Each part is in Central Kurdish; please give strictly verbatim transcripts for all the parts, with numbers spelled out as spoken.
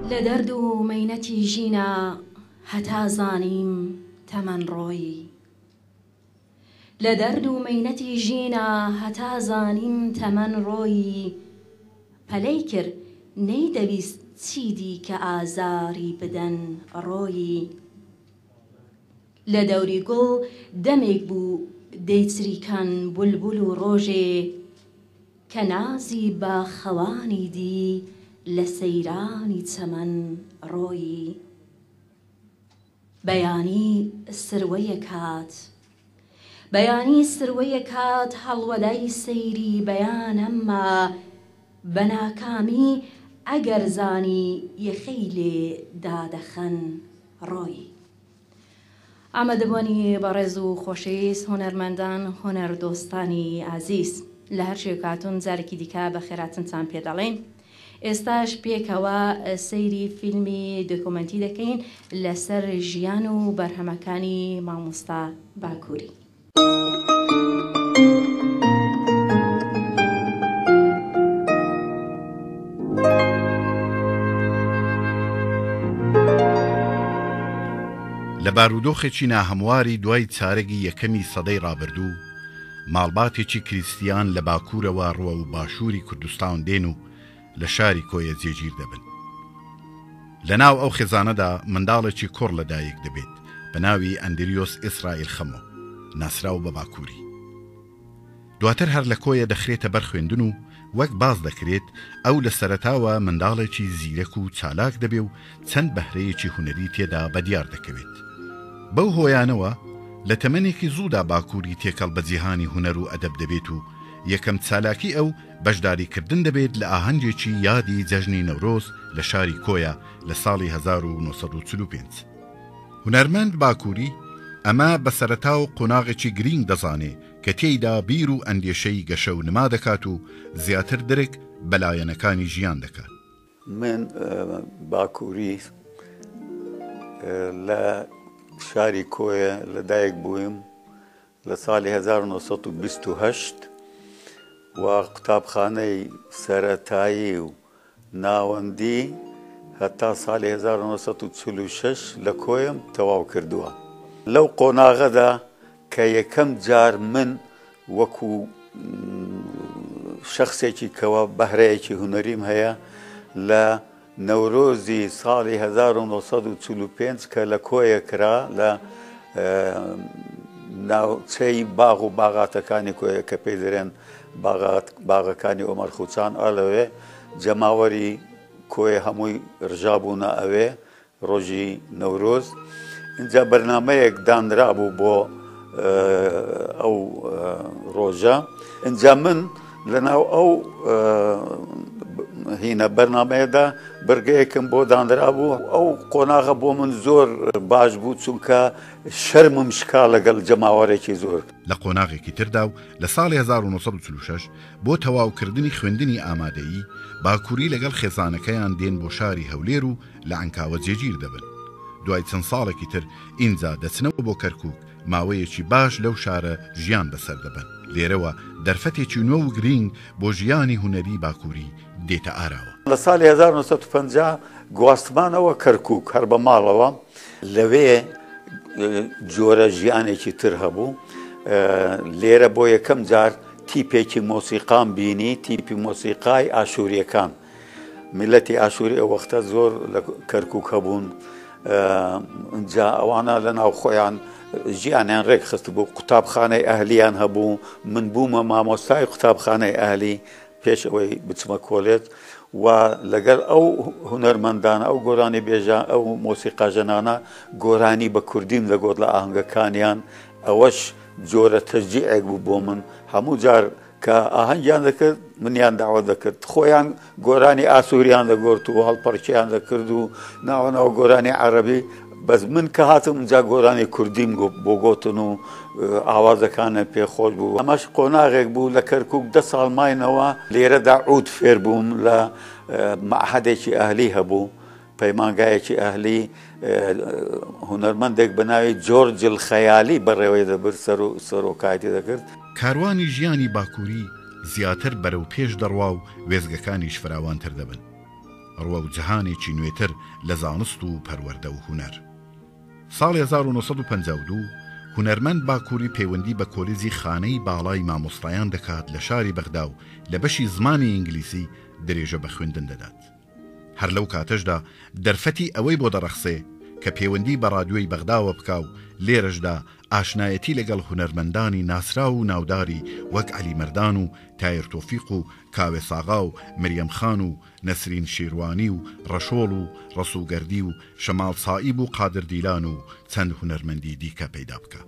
لدرد مينتي جينا هتا زانيم تمن روي لدرد مينتي جينا هتا زانيم تمن روي پليكر نيدبيست چيدي كآزاري بدن روي لدوري قل دمك بو ديتري كان بلبل روجي كنازي باخواني دي لسيراني تمن روي بياني سروية كات بياني سروية كات هالوداي سيري بيان أما بناكامي ئەگەر زانی یەخەیلێ دادەخەن ڕۆی. ئامادەبوونی بە ڕێز و خۆشەویست هونەرمەندان هونەردۆستانی ئازیز لە هەر شوێ کاتون جارێکی دیکە بە خێراتنتان پێ دەڵێن. ئێستاش پێکەوە سەیری فیلمی دۆکۆمەنتی دەکەین لەسەر ژیان و بەرهەمەکانی مامۆستا باکووری. لە بارودۆخێکی ناهەمواری دوای چارەگی یەکەمی سەدەی ڕابردوو ماڵباتێکی کریستیان لە باکوورەوە ڕوە و باشووری کوردستان دێن و لە شاری کۆیە جێگیر دەبن. لە ناو ئەو خێزانەدا منداڵێکی کوڕ لەدایک دەبێت بە ناوی ئەندریۆس ئیسرائیل خەمۆ ناسراو بە باکووری. دواتر هەر لە کۆیە دەخرێتە بەر خوێندن و وەک باز دەکرێت ئەو لە سەرەتاوە منداڵێکی زیرەک و چالاک دەبێ و چەند بەهرەیەکی هونەری تێدا بەدیار دەکەوێت. بەو هۆیانەوە لە تەمەنێکی زوودا باکووری تێکەڵ بە جیهانی هونەر و ئەدەب دەبێت و یەکەم چالاکی ئەو بەشداریکردن دەبێت لە ئاهەنگێکی یادی جەژنی نەورۆز لە شاری کۆیە لە ساڵی هەزار و نۆسەد و چل و پێنج. هونەرمەند باکووری ئەمە بە سەرەتا و قۆناغێکی گرنگ دەزانێ کە تێیدا بیر و ئەندێشەی گەشە و نما دەکات و زیاتر درک بەلایەنەکانی ژیان دەکات. من باکووری لە شاری کۆیە لەدایک بوویم لە ساڵی هەزار و نۆسەد و بیست و هەشت و قوتابخانەی سەرەتایی و ناوەندی هەتا ساڵی هەزار و نۆسەد و چل و شەش لە کۆیم تەواو کردووە. لەو قۆناغەدا کە یەکەم جار من وەکو شەخسێکی کەوە بەهرەیەکی هونەریم هەیە لە نەورۆزی ساڵی هەزار و نۆسەد و چل و پێنج کە لە کۆیە کرا لە ناوچەی باغ و باغاتەکانی کۆیە کە پێی دەرێن باغەکانی ئۆمەر خوچان ئەلەوێ جەماوەری کۆیە هەمووی ڕژابوونە ئەوێ ڕۆژی نەورۆز. اینجا بەرنامەیەک دانرا بوو بۆ ئەو ڕۆژە. اینجا من لەناو ئەو هینە بەرنامەیەدا بەرگەیەکم بۆ دانرا بوو. ئەو قۆناغە بۆ من زۆر باش بوو چونکە شەرمم شکا لەگەڵ جەماوەرێکی زۆر. لە قۆناغێکی تردا و لە ساڵی هەزار و نۆسەد و چل و شەش بۆ تەواوکردنی خوێندنی ئامادەیی باکووری لەگەڵ خێزانەکەیان دێن بۆ شاری هەولێر و لە عەنکاوە جێگیر دەبن. دوای چەند ساڵێکی تر ئینجا دەچنەوە بۆ کەرکووک ماوەیەکی باش لەو شارە ژیان بەسەر دەبن. لێرەوە دەرفەتێکی نوێ و گرنگ بۆ ژیانی هونەری باکووری دێتە ئاراوە. لە ساڵی هەزار و نۆسەد و پەنجا گواستمانەوە کەرکووک هەر بە ماڵەوە لەوێ جۆرە ژیانێکی تر هەبوو. لێرە بۆ یەکەم جار تیپێکی مۆسیقام بینی، تیپی مۆسیقای ئاشووریەکان. میلەتی ئاشووری ئەو وەختە زۆر لە کەرکووک هەبوون. اینجا ئەوانە لە ناو خۆیان ژیانیان ڕێک خست بوو. قوتابخانەی ئەهلیان هەبوو. من بوومە مامۆستای قوتابخانەی ئەهلی پێش ئەوەی بچمە کۆلێج و لەگەڵ ئەو هونەرمەندانە ئەو گۆرانی بێژە ئەو مۆسیقاژەنانە گۆرانی بە کوردیم دەگۆت لە ئاهەنگەکانیان. ئەوەش جۆرە تەشجیعێک بوو بۆ من. هەموو جار کە ئاهەنگیان دەکرد منیان داوە دەکرد. خۆیان گۆرانی ئاسووریان دەگۆرت و هەڵپەرچیان دەکرد و ناوەناو گۆرانی عەرەبی. بەس من کە هاتم اینجا گۆرانی کوردیم بۆ گۆتن و ئاوازەکانە پێخۆش بوو. ئەمەش قۆناغێک بوو لە کەرکووک دە ساڵ ماینەوە لێرەدا عود فێر بووم لە مەعهەدێکی ئەهلی هەبوو، پەیمانگایەکی ئەهلی. هونەرمەندێک بە ناوی جۆرج الخەیالی بەڕێوەی دەبرد سەرۆکایەتی دەکرد. کاروانی ژیانی باکووری زیاتر بەرەو پێش دەڕوا و وێزگەکانیش فراوانتر دەبن. ڕوە و جەهانێکی نوێتر لە زانست و پەروەردە و هونەر. ساڵی هەزار و نۆسەد و پەنجا و دوو هونەرمەند باکووری پەیوەندی بە کۆلێجی خانەی باڵای مامۆستایان دەکات لە شاری بەغدا و لە بەشی زمانی ئینگلیسی درێژە بە خوێندن دەدات. هەر لەو کاتەشدا دەرفەتی ئەوەی بۆ دەڕەخسێ کە پەیوەندی بە ڕادیۆی بەغداوە بکاو لێرەشدا ئاشنایەتی لەگەڵ هونەرمەندانی ناسرا و ناوداری وەک عەلی مەردان و تایر تۆفیق و کاوێ ساغا و مریەم خان و نەسرین شیروانی و ڕەشۆڵ و ڕەسوگەردی و شەماڵ سائیب و قادر دیلان و چەند هونەرمەندی دیکە پەیدا بکە.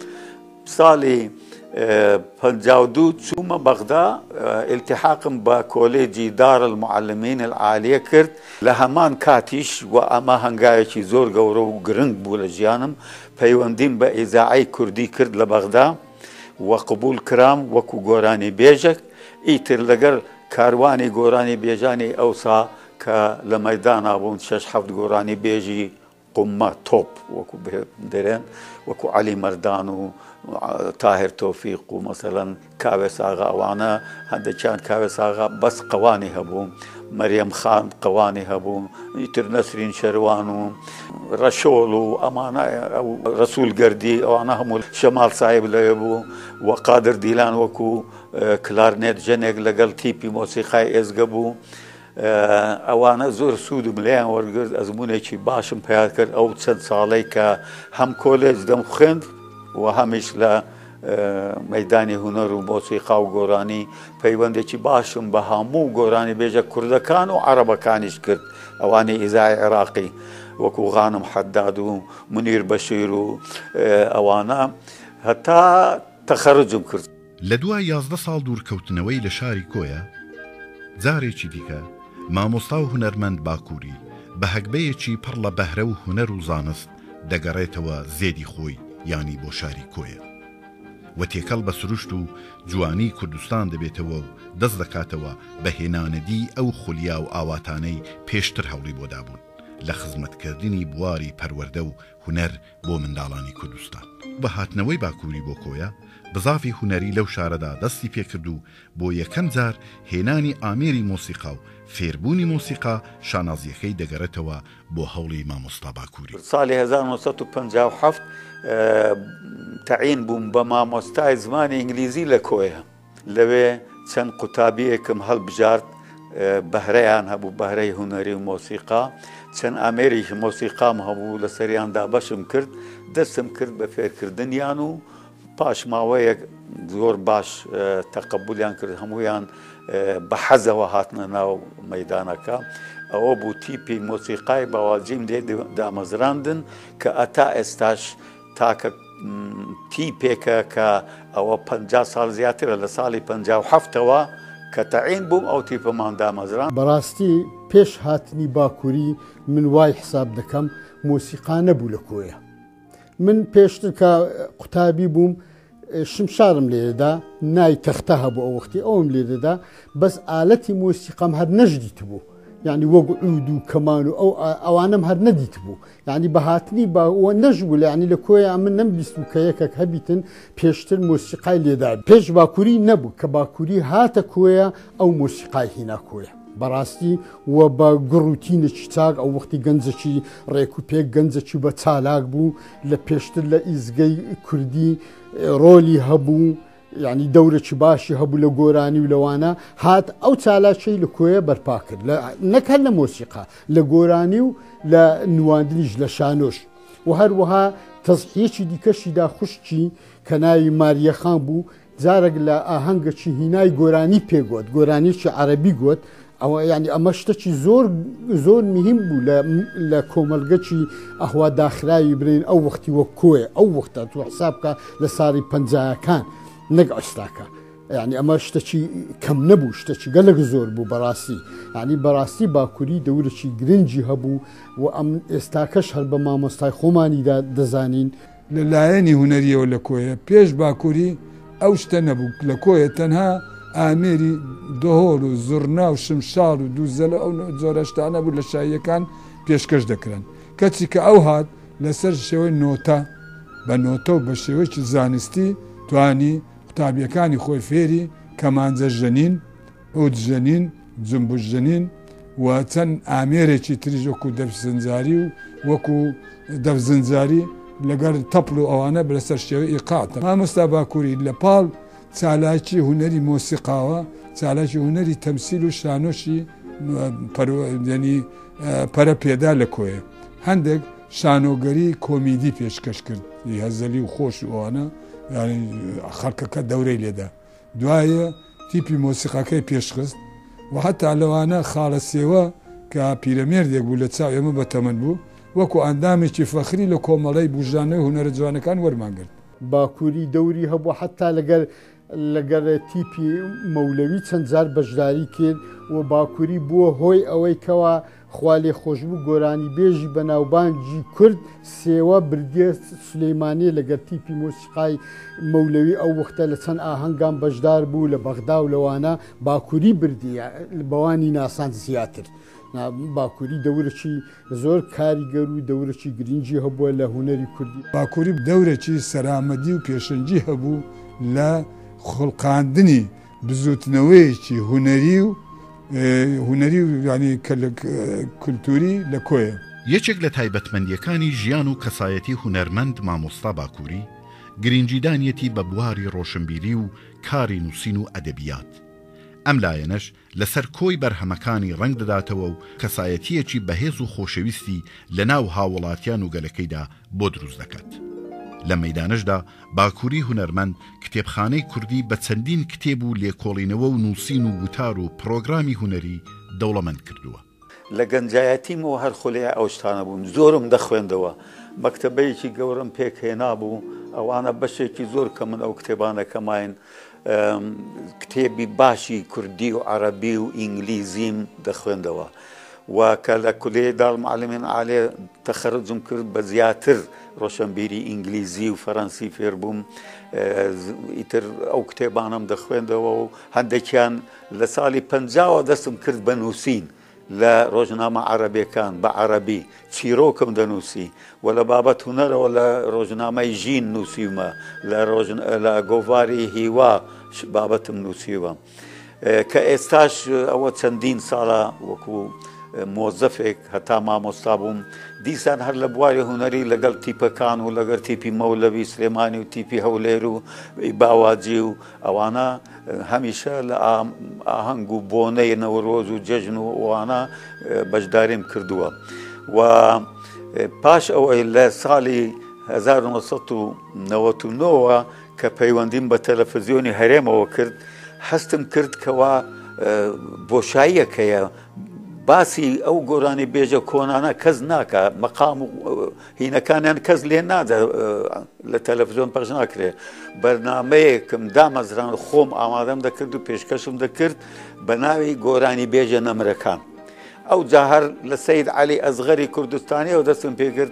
ساڵی پەنجا و دوو چوومە بەغدا، ئیلتیحاقم بە کۆلێجی دار المعلمین العالیە کرد. لە هەمان کاتیش و ئەمە هەنگایەکی زۆر گەورە و گرنگ بوو لە ژیانم، پەیوەندیم بە ئیزاعەی کوردی کرد لە بەغدا و قبول کرام وەکو گۆرانی بێژێک. ئیتر لەگەر کاروانی گۆرانی بێژانی ئەوسا کە لە مەیدانا بوون شەش حەوت گۆرانی بێژی قمە تۆپ وەکو دەرێن وەکو عەلی مەردان و تاهر تۆفیق و مەسەلەن کاوێ ساغا، ئەوانە هەندێکیان کاوێ ساغا بەس قەوانی هەبوو، مەریەم خان قەوانی هەبوو، ئیتر نەسرین شەروان و ڕەشۆڵ و ئەمانە ڕەسوول گەردی، ئەوانە هەموو شەماڵ سایب لەوێ بوو و قادر دیلان وەکو کلارنێت ژەنێک لەگەڵ تیپی مۆسیقای ئێزگە بوو. ئەوانە زۆر سوودم لێیان وەرگرت، ئەزمونێکی باشم پێیان کرد ئەو چەند ساڵەی کە هەم کۆلێج دەم خوێند و هەمیش لە مەیدانی هونەر و مۆسیقا و گۆرانی پەیوەندێکی باشم بە هەموو گۆرانی بێژە کوردەکان و عەرەبەکانیش کرد، ئەوانەی ئیزای عێراقی وەکو غانم حەداد و منیر بەشیر و ئەوانە هەتا تەخەرجم کرد. لە دوای یازدە ساڵ دوورکەوتنەوەی لە شاری کۆیە، جارێکی دیکە مامۆستا و هونەرمەند باکووری بە هەگبەیەکی پڕ لە بەهرە و هونەر و زانست دەگەڕێتەوە زێدی خۆی، یانی بۆ شاری کۆیە و تێکەڵ بە سروشت و جوانی کوردستان دەبێتەوە و دەست دەکاتەوە بە هێنانەدی ئەو خولیا و ئاواتانەی پێشتر هەوڵی بۆدا بوون لە خزمەتکردنی بواری پەروەردە و هونەر بۆ منداڵانی کوردستان. بە هاتنەوەی باکووری بۆ کۆیە بزافی هونەری لەو شارەدا دەستی پێکرد و بۆ یەکەم جار هێنانی ئامێری مۆسیقا و فێربوونی مۆسیقا شانازیەکەی دەگەڕێتەوە بۆ هەوڵی مامۆستا باکووری. ساڵی هەزار و نۆسەد و پەنجا و حەوت تەعین بووم بە مامۆستای زمانی ئینگلیزی لە کۆیە. لەوێ چەند قوتابیەکم هەڵبژارد، بەهرەیان هەبوو، بەهرەی هونەری و مۆسیقا، چەند ئامێریش مۆسیقام هەبوو، لە سەریاندا بەشم کرد، دەستم کرد بە فێرکردنیان و پاش ماوەیەک زۆر باش تەقەبولیان کرد، هەمویان بە حەزەوە هاتنە ناو مەیدانەکە. ئەوە بوو تیپی مۆسیقای باواجیم لێ دامەزراندن کە ئەتا ئێستاش تاکە تیپێکە کە ئەوە پەنجا ساڵ زیاترە، لە ساڵی پەنجا و حەفتەوە کە تەعین بووم ئەو تیپەمان دامەزران. بەڕاستی پێش هاتنی باکووری من وای حساب دەکەم مۆسیقا نەبوو لە کۆیە. من پێشتر کە قوتابی بووم شمشارم لێدەدا، نای تەختە هەبوو ئەو وەختی ئەوم لێدەدا، بەس ئالەتی مۆسیقام هەر نەژدیت بوو، یعنی وەک عود و کەمان و ئەو ئەوانم هەر نەدیت بوو، یعنی بە هاتنی باوە نەژبوو، یعنی لە کۆیە من نەمبیست و کە یەکێک هەبیتن پێشتر مۆسیقای لێدا. پێش باکووری نەبوو کە باکووری هاتە کۆیە ئەو مۆسیقای هینا کۆیە. بەڕاستی وە بە گڕوتینێکی چاک، ئەو وەختی گەنجێکی ڕێک و پێک گەنجێکی بە چالاک بوو، لە پێشتر لە ئیزگەی کوردی ڕۆلی هەبوو، یعنی دەورێکی باشی هەبوو لە گۆرانی و لەوانە هات ئەو چالاکەی لە کۆیە بەرپا کرد، نەکەن لە مۆسیقا، لە گۆرانی و لە نواندنیش لە شانۆش. و هەروەها تەزحیەکی دیکەشیدا خوشکی کە ناوی ماریەخان بوو، جارێک لە ئاهەنگەکی هینای گۆرانی پێگوت، گۆرانیکی عەرەبی گوت، ئەوە یعنی ئەمە شتێکی زۆر زۆر مهم بوو لە کۆمەلگەکی ئەهوا داخراوی برین ئەو وەختی وەک کۆیە، ئەو وەختە تو حساب بکە لە ساڵی پەنجاکان نەک ئەستاکە، یعنی ئەمە شتێکی کەم نەبوو، شتێکی گەلێک زۆر بوو بەڕاستی. یعنی بەڕاستی باکووری دەورێکی گرنگی هەبوو و ئەم ئێستاکەش هەر بە مامۆستای خۆمانیدا دەزانین. لە لایەنی هونەریەوە لە کۆیە پێش باکووری ئەو شتە نەبوو، لە کۆیە تەنها ئامێری دۆهۆر و زورنا و شمشار و دووزەلە ئەو جۆرە شتانە بوو لە شاییەکان پێشکەش دەکرن. کەچی کە ئەو هات لەسەر شێوەی نۆتە بە نۆتە و بە شێوەیەکی زانستی توانی قوتابیەکانی خۆی فێری کەمانجە ژەنین، عود ژەنین، جمبوش ژەنین و چەند ئامێرێکی تریژ وەکو دەفزنجاری و وەکو دەفزنجاری لەگەر تەپڵ و ئەوانە بەسەر شێوەی ئیقاتە. مامۆستا باکووری لە پاڵ چالاکی هونەری مۆسیقاوە، چالاکی هونەری تەمسیل و شانۆشی ینی پەرە پێدا لە کۆیە. هەندێک شانۆگەری کۆمیدی پێشکەش کرد، هەزەلی و خۆش و ئەوانە خەڵکەکە دەورەی لێدا. دوایە تیپی مۆسیقاکەی پێشخست و هەتا لەوانە خاڵە سێوە کە پیرەمێردێک بوو لە چاو ئێمە بەتەمەن بوو، وەکو ئەندامێکی فەخری لە کۆمەڵی بژانەوەی هونەرە جوانەکان وەرمانگرت. باکووری دەوری هەبوو حتا لەگەر لەگەر تیپی مەولەوی چەند جار بەشداری کرد و باکووری بووە هۆی ئەوەی کەوا خوا لێ خۆشببوو گۆرانی بێژی بەناوبانجی کورد سێوە بردیە سلەیمانیە لەگەر تیپی مۆسیقای مەولەوی ئەو وەختە لە چەند ئاهەنگان بەشدار بوو لە بەغدا و لەوانە باکووری بردیە بەوانی ناسان زیاتر. باکووری دەورەی زۆر کاریگەر و دەورەی گرنگی هەبووە لە هونەری کوردی. باکووری دەورێکی سەرامەدی و پێشەنجی هەبوو لە خوڵقاندنی بزوتنەوەیەکی هونەری و هونەری و ینی کللتوری لە کۆیە. یەکێک لە تایبەتمەندیەکانی ژیان و کەسایەتی هونەرمەند مامۆستا باکووری گرنگیدانیەتی بە بواری ڕۆشنبیری و کاری نووسین و ئەدەبیات. ئەم لایەنەش لەسەر کۆی بەرهەمەکانی ڕنگ دەداتەوە و کەسایەتیەکی بەهێز و خۆشەویستی لە ناو هاوڵاتیان و گەلەکەیدا بۆ دروست دەکات. لە مەیدانشدا باکووری هونەرمەند کتێبخانەی کوردی بە چەندین کتێب و لێکۆڵینەوە و نووسین و وتار و پرۆگرامی هونەری دەوڵەمەند کردووە. لە گەنجایەتیمەوە هەر خولەیە ئەو شتانە بوون، زۆرم دەخوێندەوە، مەکتەبەیەکی گەورم پێک هێنا بوو، ئەوانە بەشێکی زۆر کە من ئەو کتێبانەکەماین کتێبی باشی کوردی و عەرەبی و ئینگلیزیم دەخوێندەوە. و کە لە کولێ داڵمعلمین عالێ تەخەرجم کرد بە زیاتر ڕۆشنبیری ئینگلیزی و فەڕەنسی فێر بووم، ئیتر ئەو کتێبانم دەخوێندەوە و هەندێکیان لە ساڵی پەنجاوە دەستم کرد بە نووسین لە ڕۆژنامە عەرەبیەکان بە عەرەبی چیرۆکم دەنووسی و لە بابەت هونەرەوە لە ڕۆژنامەی ژین نووسیمە، لە گۆڤاری هیوا بابەتم نووسیوە کە ئێستاش ئەوە چەندین ساڵە وەکو مۆزەفێک هەتا مامۆستا بووم، دیسان هەر لە بواری هونەری لەگەڵ تیپەکان و لەگەر تیپی مەولەوی سلێمانی و تیپی هەولێر و باواجی و ئەوانە هەمیشە لە ئاهەنگ و بۆنەی نەوڕۆز و جەژن و ئەوانە بەشداریم کردووە. و پاش ئەوەی لە ساڵی هەزار و نۆ و نەوەت و نۆ کە پەیوەندیم بە تەلەڤیزیۆنی هەرێمەوە کرد، هەستم کرد کەوا بۆشاییەکەیە باسی ئەو گۆرانی بێژە کۆنانە کەس ناکە، مەقام و هینەکانیان کەس لێ نادە لە تەلەڤیزیۆن پەخش ناکرێ. بەرنامەیەکم دامەزران خۆم ئامادەم دەکرد و پێشکەشم دەکرد بە ناوی گۆرانی بێژە نەمرەکان. ئەو جا هەر لە سەید عەلی ئەزغەری کوردستانیەوە دەستم پێکرد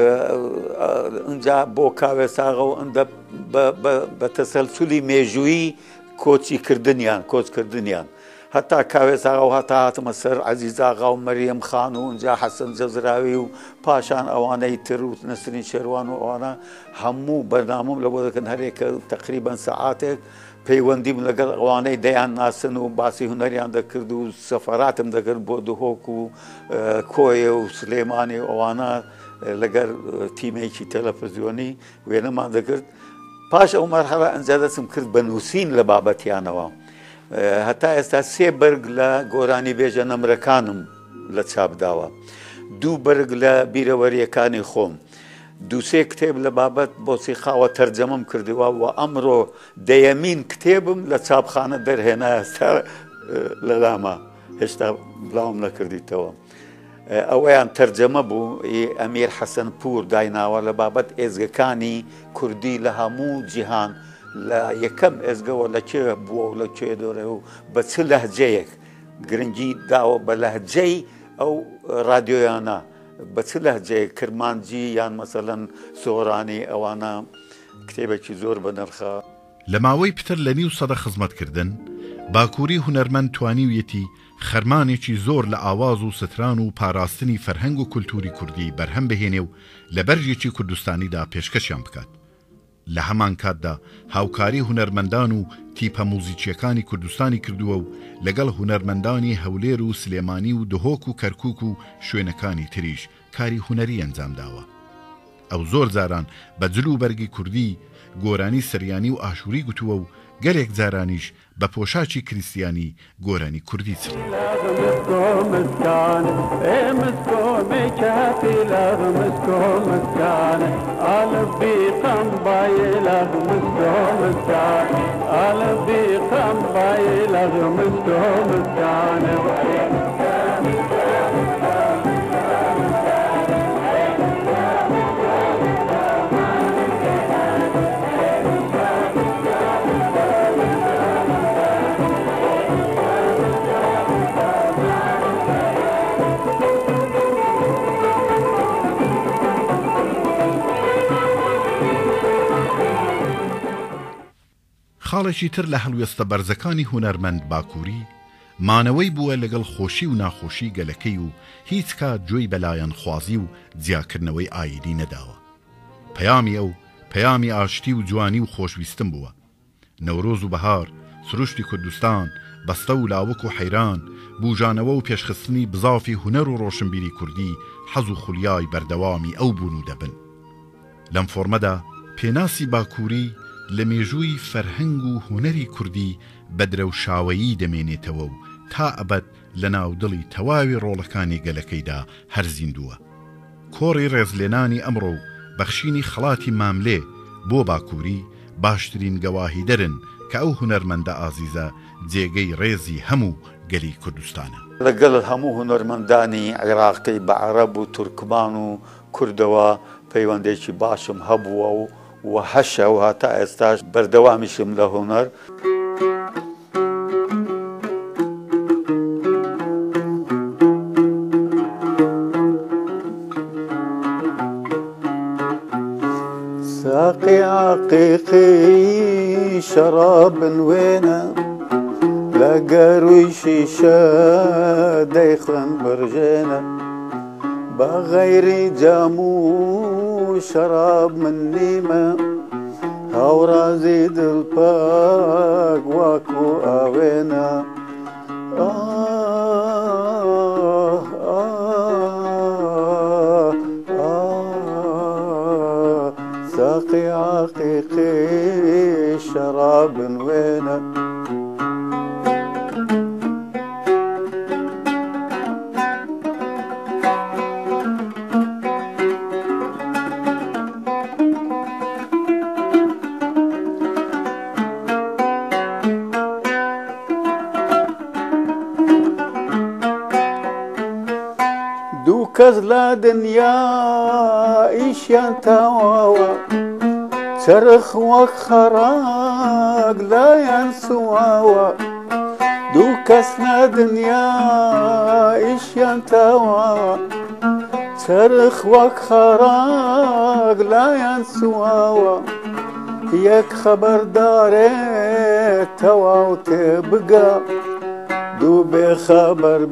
ئەنجا بۆ کاوێ ساغە و ئەندە بە تەسەلسولی مێژووی کۆچی کردنیان کۆچکردنیان هەتا کاوێ ساغە و هەتا هاتمە سەر عەزیزاغا و مەریەم خان و ئەنجا حەسەن جەزراوی و پاشان ئەوانەی تر و نەسرین شێروان و ئەوانە هەموو بەرنامەم لە بۆ دەکەن هەرێکە تەقریبەن سەعاتێک پەیوەندیم لەگەڵ ئەوانەی دەیان ناسن و باسی هونەریان دەکرد و سەفەراتم دەکرد بۆ دهۆک و کۆیە و سلێمانی و ئەوانە لەگەر تیمێکی تەلەڤیزیۆنی وێنەمان دەکرد. پاش ئەو مەرحەلە ئەنجا دەستم کرد بە نووسین لە بابەتیانەوە. هەتا ئێستا سێ بەرگ لە گۆرانی بێژە نەمرەکانم لە چاپداوە، دوو بەرگ لە بیرەوەریەکانی خۆم، دووسێ کتێب لە بابەت مۆسیقاوە تەرجەمەم کردووە و ئەمڕۆ دەیەمین کتێبم لە چاپخانە دەرهێنا، ئێستا لەلامە هێشتا بڵاوم نەکردیتەوە. ئەوەیان تەرجەمە بوو، ئەمیر حەسەن پوور دایناوە لە بابەت ئێزگەکانی کوردی لە هەموو جیهان، لە یەکەم ئێزگەوە لەکوێ بووە و لەکوێ دۆرە و بە چ لەهجەیەک گرنگی داوە بە لەهجەی ئەو رادیۆیانە، بە چ لەهجەیەک کرمانجی یان مەسەلەن سۆرانی، ئەوانە کتێبێکی زۆر بە نرخە. لە ماوەی پتر لە نیو سەدە خزمەتکردن باکووری هونەرمەند توانیویەتی خەرمانێکی زۆر لە ئاواز و ستران و پاراستنی فەرهەنگ و کولتوری کوردی بەرهەم بهێنێ و لە بەرژێکی کوردستانیدا پێشکەشیان بکات. لە هەمان کاتدا هاوکاری هونەرمەندان و تیپە موزیکیەکانی کوردستانی کردووە و لەگەڵ هونەرمەندانی هەولێر و سلێمانی و دهۆک و کەرکووک و شوێنەکانی تریش کاری هونەری ئەنجامداوە. ئەو زۆر جاران بە جل و بەرگی کوردی گۆرانی سریانی و ئاشووری گوتووە و گەلێک جارانیش بە پۆشاکی کریسیانی گۆرانی کوردی چڕ. خاڵێکی تر لە هەڵوێستە بەرزەکانی هونەرمەند باکووری مانەوەی بووە لەگەڵ خۆشی و ناخۆشی گەلەکەی و هیچ کات جۆی بەلایەن خوازی و جیاکردنەوەی ئایدی نەداوە. پەیامی ئەو پەیامی ئاشتی و جوانی و خۆشویستم بووە. نەورۆز و بەهار، سروشتی کوردستان، بەستە و لاوەک و حەیران، بوژانەوە و پێشخستنی بزافی هونەر و ڕۆشنبیری کوردی حەز و خولیای بەردەوامی ئەو بوون و دەبن. لەم فۆرمەدا پێناسی باکووری لە مێژووی فەرهەنگ و هونەری کوردی بە درەوشاوەیی دەمێنێتەوە و تا ئەبەد لە ناودڵی تەواوی ڕۆڵەکانی گەلەکەیدا هەرزیندووە. کۆڕی ڕێزلێنانی ئەمڕۆ و بەخشینی خەڵاتی ماملێ بۆ باکووری باشترین گەواهی دەرن کە ئەو هونەرمەندە ئازیزە جێگەی ڕێزی هەموو گەلی کوردستانە. لەگەڵ هەموو هونەرمەندانی عێراقی بە عەرەب و تورکمان و کوردەوە پەیوەندێکی باشم هەبووە و و هەشە و هاتا ئێستاش بەردەوامیشم لە هونەر. ساقي عقيقي شراب وينه لقروي شيشة دايخن برجينه بغير جامو شراب من نيمة هورا زيد الباق واكو آوينا آه آه آه ساقي عقيقي شراب وينه كز لا دنيا إيشان تواوا ترخ وخراق لا ينسواوا دو كس لا دنيا إيشان تواوا ترخ وخراق لا ينسواوا يك خبر داري تواو تبقى دو بخبر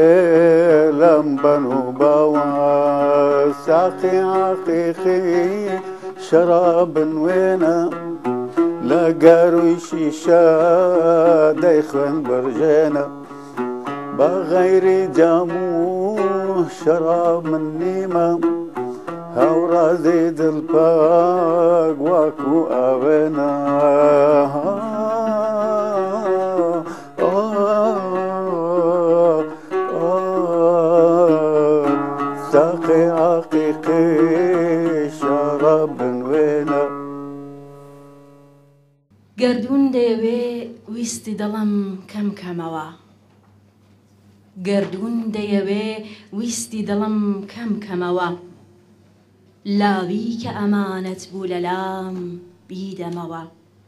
بلمبن وبوا ساقي عقيقي شراب وينه لقارو شيشة دايخن برجينه بغير جامو شراب من نيمة هورا زيد الباق واكو آوينا ساقي عقيقي شراب وينه گردون دەیەوێ ویستی دڵم کەم کەمەوە گردون دەیەوێ ویستی دڵم کەم کەمەوە لاوی کە ئەمانەت بوو لە لام بیدەمەوە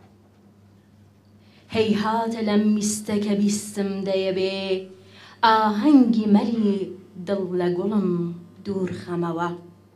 هەیهاتە لەم میستەکە بیستم دەیەوێ ئاهەنگی مەلی دڵ لە گوڵم دوور خەمەوە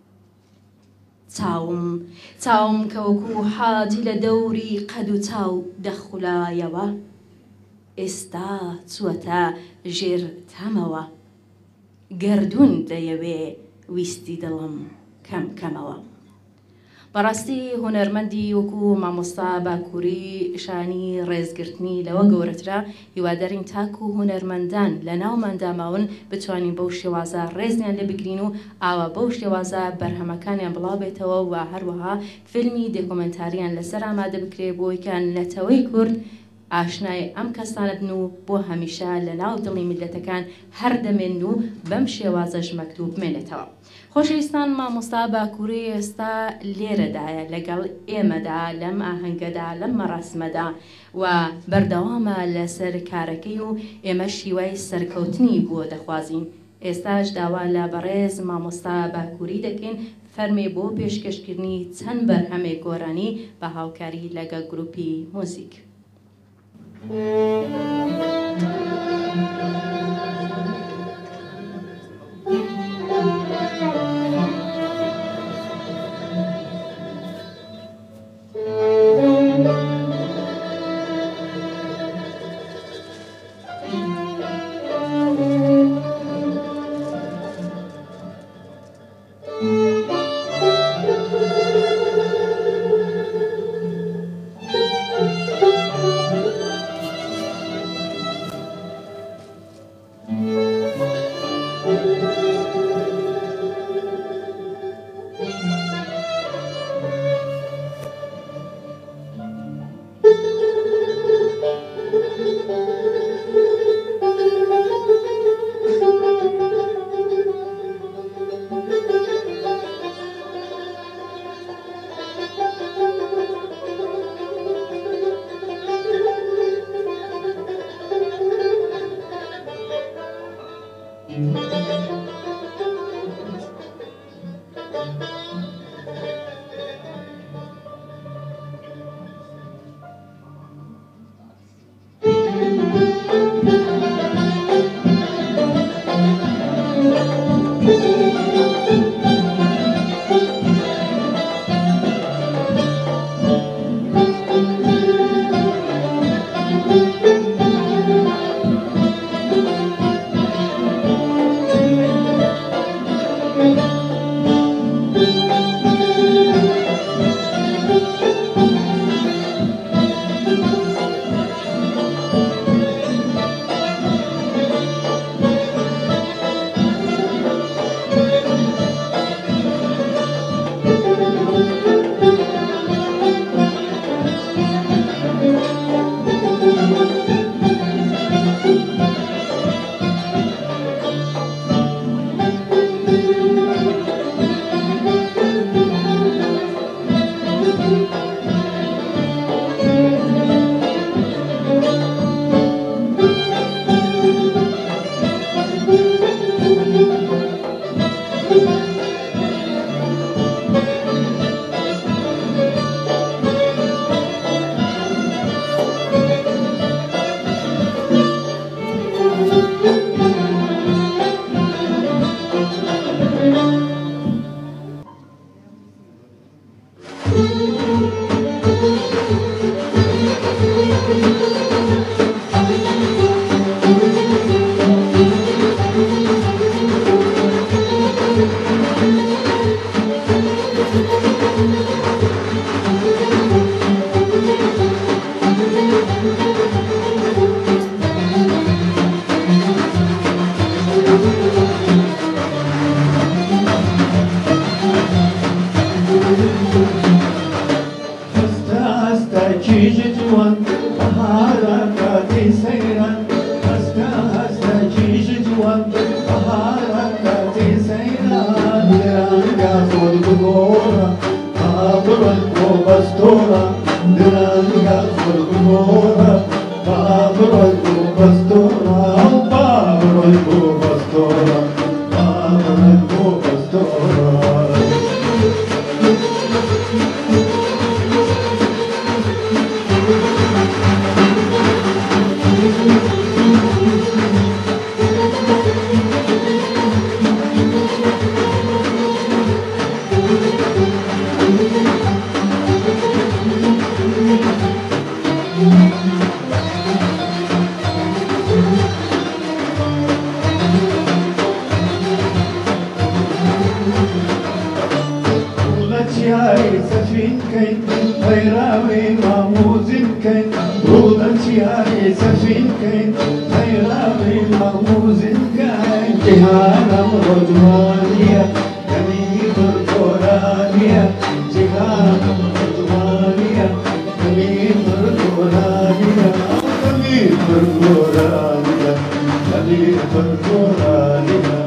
چاوم چاوم کە وەکو حاجی لە دەوری قەد و چاو دەخولایەوە ئێستا چووەتە ژێر تەمەوە گردون دەیەوێ ویستی دڵم کەم کەمەوە بەڕاستی هونەرمەندی وەکو مامۆستا باکووری شانی ڕێزگرتنی لەوە گەورەترە هیوادارین تاکو و هونەرمەندان لە ناوماندا ماون بتوانین بەو شێوازە ڕێزیان لێ بگرین و ئاوا بەو شێوازە بەرهەمەکانیان بڵاو بێتەوە و هەروەها فیلمی دێکۆمنتاریان لەسەر ئامادە بکرێ بۆی کە نەتەوەی کورد ئاشنای ئەم کەسانە بن و بۆ هەمیشە لە ناو دڵی میلەتەکان هەردەمێن و بەم شێوازەش مەکتوب بمێنێتەوە. خۆشەویستان، مامۆستا باکووری ئێستا لێرەدایە لەگەڵ ئێمەدا لەم ئاهەنگەدا لەم مەراسمەدا و بەردەوامە لەسەر کارەکەی و ئێمە شیوای سەرکەوتنی بۆ دەخوازین. ئێستاش داوا لە بەڕێز مامۆستا باکووری دەکەین فەرمێ بۆ پێشکەشکردنی چەند بەرهەمێک گۆرانی بە هاوکاری لەگە گروپی مۆزیک. Thank you. خيراوي ماموزين كين رودتي هاي سفين كين خيراوي ماموزين كين جهانم رجمانية كمية القرانية جهانم رجمانية كمية القرانية كمية القرانية كمية القرانية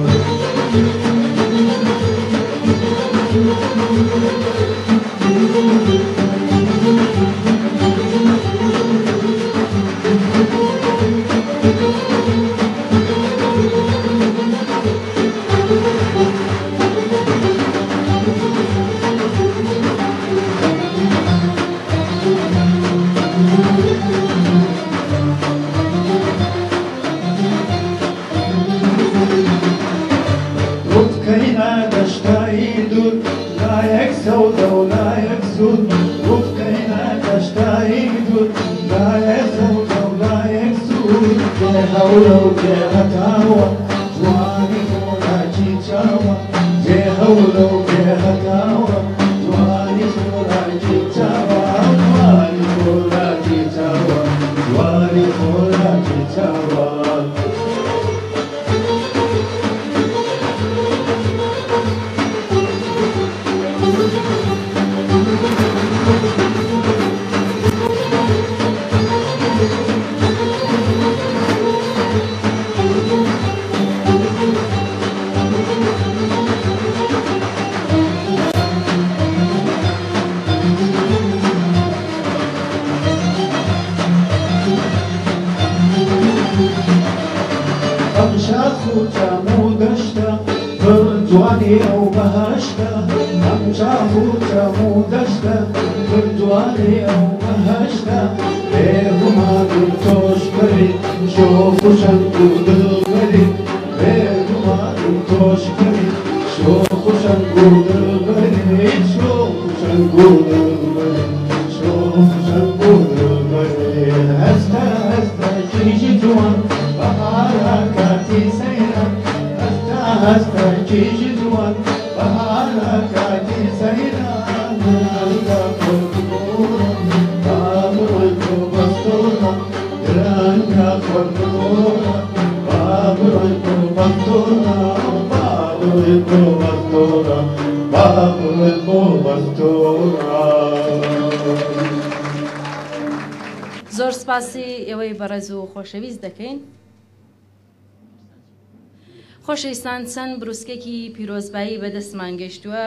رفكينا تشتايدون لا يكسود ولا يكسود رفكينا تشتايدون لا يكسود ولا يكسود جهول وجهتاوى جواني فولا جيتاوى جهول وجهتاوى جواني فولا جيتاوى جواني فولا جيتاوى جواني فولا جيتاوى مودشتا بردواني او بهشتا ام شافوتا مودشتا بردواني او بهشتا بهما دلتوش بريد شوفو شنكو دلبريد بهما دلتوش بريد شوفو شنكو دلبريد شوفو شنكو دلبريد شوفو شنكو دلبريد هستا هستا جيجي جوان بحارا كاتي سيرا هستا هستا جيجي جوان بحارا كاتي سيرا نالكا فردورا بابر وانتو بستورا درانكا فردورا بابر وانتو بستورا بابر وانتو بستورا بابر وانتو بستورا زۆر سپاسی ئێوەی بەڕێز و خۆشەویست دەکەین. خۆشەویستان چەند بروسکێکی پیرۆزبایی بەدەستمان گەیشتووە.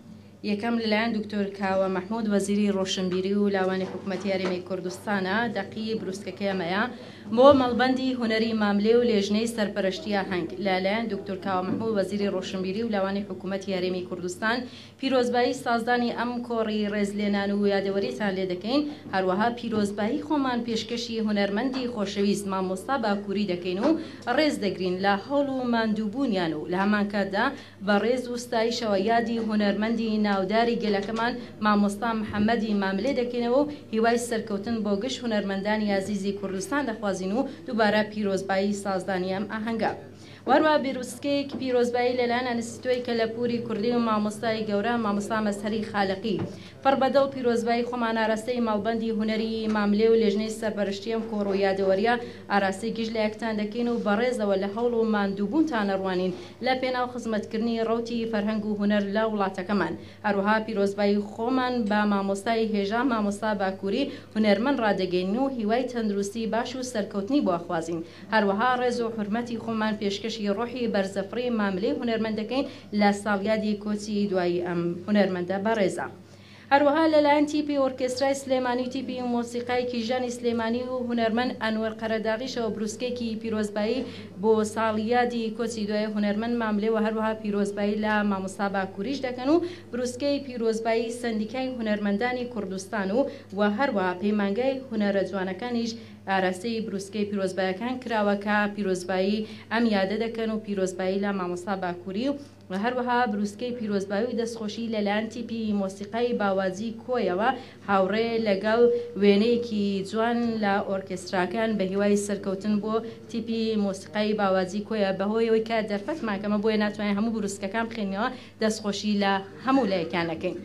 یەکەم لەلایەن دکتۆر کاوە مەحموود وەزیری ڕۆشنبیری و لاوانی حکوومەتی یاریمەی کوردستانە دەقی بروسکەکەی ئەمەیە بۆ مەڵبەندی هونەری ماملێ و لێژنەی سەرپەرشتیە هەنگ لەلایەن دکتۆر کاوە مەحموود وەزیری ڕۆشنبیری و لاوانی حکوومەتی یاریمەی کوردستان پیرۆزبایی سازدانی ئەم کۆڕی ڕێزلێنان و یادەوەریتان لێ دەکەین. هەروەها پیرۆزبایی خۆمان پێشکەشی هونەرمەندی خۆشەویست مامۆستا باکووری دەکەین و ڕێز دەگرین لە هەوڵ و ماندووبوونیان و لە هەمان کاتدا بە ڕێز و ستایشەوە یادی هونەرمەندی ناوداری گەلەکەمان مامۆستا محەممەدی ماملێ دەکەینەوە و هیوای سەرکەوتن بۆ گشت هونەرمەندانی عزیزی کوردستان دەخوازین و دووبارە پیرۆزبایی سازدانی ئەم ئاهەنگە. وەروە بیرروسکەیەکی پیرۆزبایی لەلایەن ئەنستیتۆی کەلەپوری کوردی و مامۆستای گەورە مامۆستا مەسهەری خالقی فەربەدەڵ پیرۆزبایی خۆمان ئاراستەی ماڵبەندی هونەری ماملێ و لێژنەی سەرپەرشتیە ئەم کۆڕ و یادەوەریە ئاراستی گشت لە یەکتان دەکەین و بەڕێزەوە لە هەوڵ و ماندووبوونتان ئەڕوانین لە پێناو خزمەتکردنی ڕەوتی فەرهەنگ و هونەر لە وڵاتەکەمان. هەروەها پیرۆزبایی خۆمان بە مامۆستای هێژا مامۆستا باکووری هونەرمەند ڕادەگەین و هیوای تەندروستی باش و سەرکەوتنی بۆ ئەخوازین. هەروەها ڕێز و حورمەتی خۆمان پێشکەشی ڕۆحی بەرزەفڕی ماملێ هونەرمەند دەکەین لە ساڵیادی کۆچی دوایی ئەم هونەرمەندە بەڕێزە. هەروەها لەلایەن تیپی ئۆرکێسترای سلێمانی و تیپی مۆسیقای کیژانی سلێمانی و هونەرمەند ئەنوەر قەرەداغیشەوە بروسکێکی پیرۆزبایی بۆ ساڵیادی کۆچی دوای هونەرمەند ماملێ و هەروەها پیرۆزبایی لە مامۆستا باکووریش دەکەن و بروسکەی پیرۆزبایی سەندیکای هونەرمەندانی کوردستان و و هەروەها پەیمانگای هونەرە جوانەکانیش ئاراستەی بروسکەی پیرۆزبایەکان کراوە کە پیرۆزبایی ئەم یادە دەکەن و پیرۆزبایی لە مامۆستا باکووری و هەروەها بروسکەی پیرۆزبایی و دەستخۆشی لەلایەن تیپی مۆسیقای باوازی کۆیەوە هاوڕێ لەگەڵ وێنەیەکی جوان لە ئۆرکێستراکان بە هیوای سەرکەوتن بۆ تیپی مۆسیقای باوازی کۆیە بەهۆیەوەی کە دەرفەتماکەمە بۆیە ناتوانین هەموو بروسکەکان بخێنەوە دەستخۆشی لە هەموو لایەکانەکەین.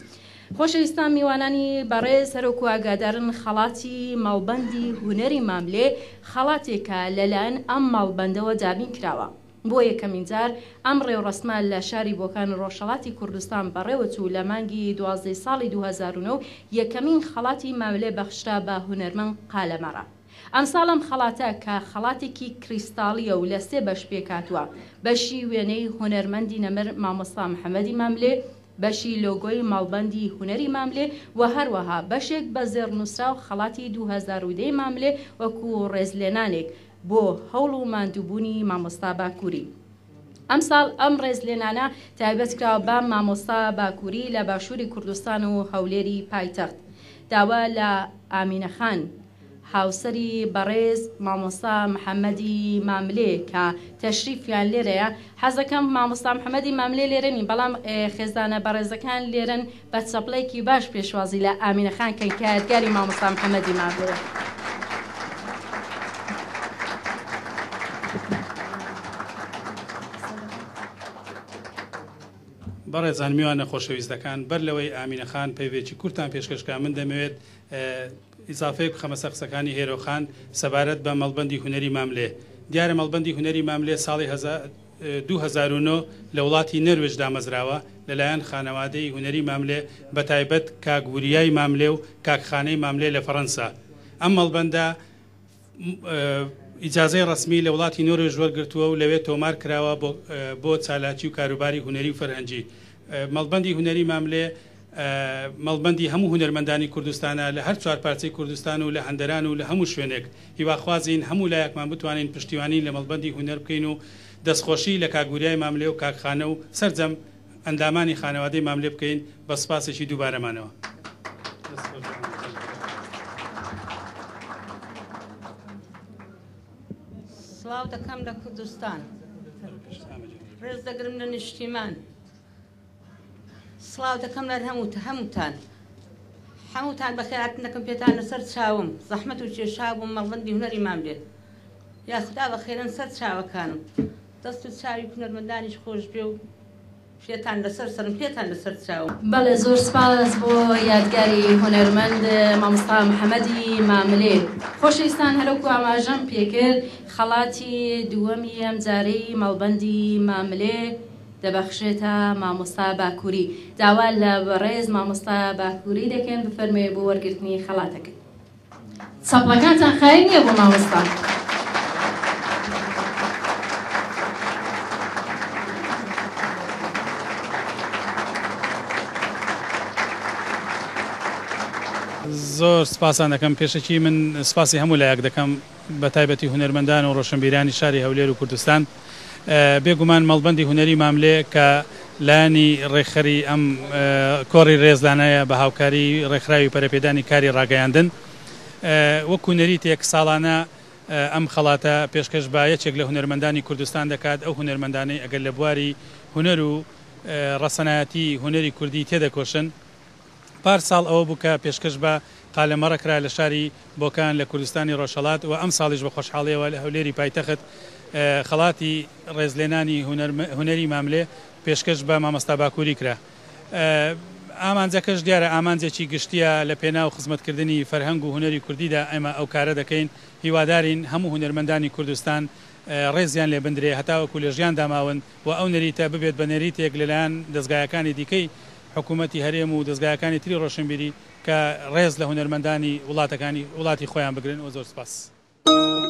خۆشەویستان میوانانی بەڕێز هەروەکو ئاگادارن خەڵاتی ماڵبەندی هونەری ماملێ خەڵاتێکە لەلایەن ئەم ماڵبەندەوە دابین کراوە. بۆ یەکەمین جار ئەم ڕێوڕسمە لە شاری بۆکان ڕۆژهەڵاتی کوردستان بەڕێوەچوو لە مانگی دوازدەی ساڵی دوو هەزار و نۆ یەکەمین خەڵاتی ماملێ بەخشرا بە هونەرمەند قالەمەڕە. ئەم ساڵم خەڵاتە کە خەڵاتێکی کریستاڵیە و لە سێ بەش پێکاتووە. بەشی وێنەی هونەرمەندی نەمر مامۆستا محەممەدی ماملێ، بەشی لۆگۆی ماڵبەندی هونەری ماملێ و هەروەها بەشێک بە زێڕنووسرا و خەڵاتی دوو هەزار و دەی ماملێ وەکو ڕێزلێنانێک بۆ هەوڵ و ماندووبوونی مامۆستا باکووری. ئەم ساڵ ئەم ڕێزلێنانە تایبەت کراوە بە مامۆستا باکووری لە باشووری کوردستان و هەولێری پایتەخت. داوا لە ئامینەخان هاوسەری بەڕێز مامۆستا محەممەدی ماملێ کە تەشریفیان لێرەیە. حەزەکەم مامۆستا محەممەدی ماملێ لێرەنی، بەڵام خێزانە بەڕێزەکان لێرن بە چەپڵێکی باش پێشوازی لە ئامینەخان کەن کە یادگاری مامۆستا محەممەدی ماملێ. بەڕێزان میوانە خۆشەویستەکان، بەر لەوەی ئامینەخان پەیوێکی کورتان پێشکەشکە، من دەمەوێت ئیزافەیەک خەمەسە قسەکانی هێرۆخان سەبارەت بە مەڵبەندی هونەری ماملێ. دیارە مەڵبەندی هونەری ماملێ ساڵی دوو هەزار و نۆ لە وڵاتی نەروێژ دامەزراوە لەلایەن خانەوادەی هونەری ماملێ، بە تایبەت کاک وریای ماملێ و کاکخانەی ماملێ لە فەڕەنسا. ئەم مەڵبەندە ئیجازەی ڕسمی لە وڵاتی نۆروێژ وەرگرتووە و لەوێ تۆمار کراوە بۆ چالاکی و کاروباری هونەری و فەرهەنگی. مەڵبەندی هونەری ماملێ مەڵبەندی هەموو هونەرمەندانی کوردستانە لە هەر چوار پارچەی کوردستان و لە هەندەران و لە هەموو شوێنێک. هیواخوازین هەموو لایەکمان بتوانین پشتیوانی لە مەڵبەندی هونەر بکەین و دەستخۆشی لە کاگوریای ماملێ و کاکخانە و سەرجەم ئەندامانی خانەوادەی ماملێ بکەین بە سپاسێکی دووبارەمانەوە. سڵاو دەکەم لە کوردستان، ڕێز دەگرم لە نیشتیمان، سڵاو دەکەم لە هەموو هەمووتان هەمووتان بەخێراتن دەکەم پێتان لەسەر چاوم، زەحمەت و کێشا بووم مەڵبەندی هونەری ماملێ. یا خوددا بەخێرن سەر چاوەکانم، دەست و چاوی هونەرمەندانیش خۆش بێ و پێتان لەسەر سەرم پێتان لەسەر چاوم. بەڵێ زۆر سپاس بۆ یادگاری هونەرمەند مامۆستا محەممەدی ماملێ. خۆشەویستان، هەروەکو ئاماژەم پێکرد خەڵاتی دووەمی ئەم جارەی مەڵبەندی ماملێ دەبەخشێتە مامۆستا باکووری. داوا لە بەڕێز مامۆستا باکووری دەکەن بفەرمێ بۆ وەرگرتنی خەڵاتەکە. چەپڵەکانتان خاین نییە بۆ مامۆستا. زۆر سپاسان دەکەم. پێشەکی من سپاسی هەموو لایەک دەکەم، بە تایبەتی هونەرمەندان و ڕۆشنبیرانی شاری هەولێر و کوردستان. بێگومان مەڵبەندی هونەری ماملێ کە لایانی ڕێکخەری ئەم کۆڕی ڕێزدانایە بە هاوکاری ڕێکخراوی پەرەپێدانی کاری ڕاگەیاندن، وەکو نەریتێک ساڵانە ئەم خەڵاتە پێشکەش بە یەکێک لە هونەرمەندانی کوردستان دەکات. ئەو هونەرمەندانەی ئەگەر لە بواری هونەر و ڕەسەنایەتی هونەری کوردی تێدەکۆشن. پار ساڵ ئەوە بوو کە پێشکەش بە قالەمەڕەکرا لە شاری بۆکان لە کوردستانی ڕۆژهەڵات و ئەم ساڵیش بە خۆشحاڵیەوە لە هەولێری پایتەخت خەڵاتی ڕێزلێنانی هونەری ماملێ پێشکەش بە مامۆستا باکووری کرا. ئامانجەکەش دیارە ئامانجێکی گشتیە لە پێناو خزمەتکردنی فەرهەنگ و هونەری کوردیدا ئێمە ئەو کارە دەکەین. هیوادارین هەموو هونەرمەندانی کوردستان ڕێزیان لێ بندرێ هەتاوەکو لە ژیان داماون و ئەو نەریتە ببێت بە نەریتێک لەلایەن دەستگایەکانی دیکەی حکوومەتی هەرێم و دەستگایەکانی تری ڕۆشنبیری کە ڕێز لە هونەرمەندانی وڵاتەکانی وڵاتی خۆیان بگرن. و زۆر سپاس.